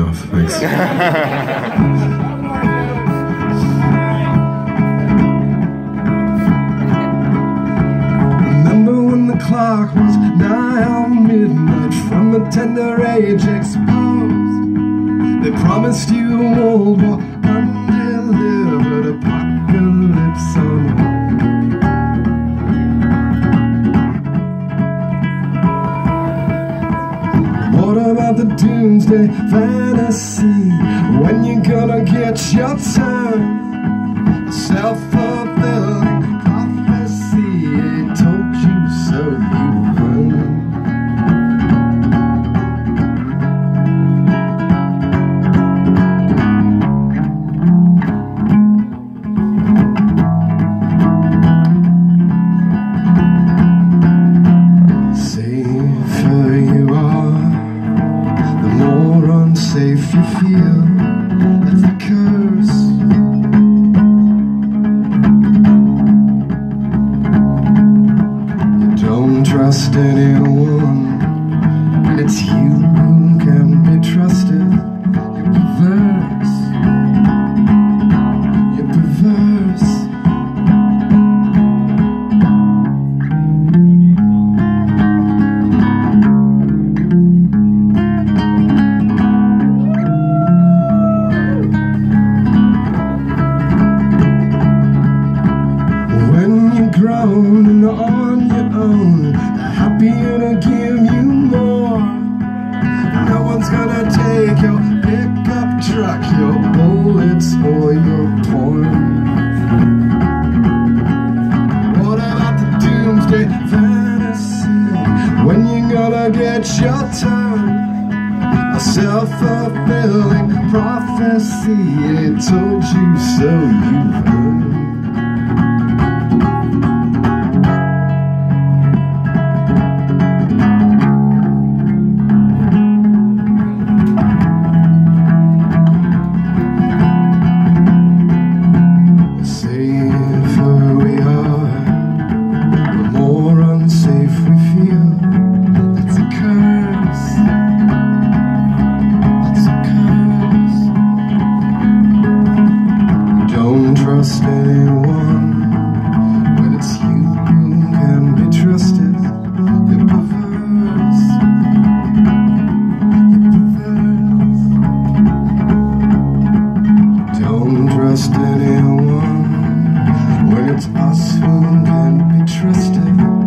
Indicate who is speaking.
Speaker 1: enough, thanks. Remember when the clock was nigh on midnight, from a tender age exposed? They promised you a world war, undelivered apocalypse on hold. What about the doomsday fantasy? When you gonna get your turn? A self-fulfilling prophecy, it told you so, you run. Safer you are, the more unsafe you feel. That's the curse. You don't trust anyone, and it's you who can be trusted. You're perverse. You're perverse. Grown and on your own, they're happy to give you more. No one's gonna take your pickup truck, your bullets, or your porn. What about the doomsday fantasy? When you gonna get your turn? A self-fulfilling prophecy, it told you so, you've heard. Trust anyone when it's you who can be trusted. You're perverse. You're perverse. Don't trust anyone when it's us who can be trusted.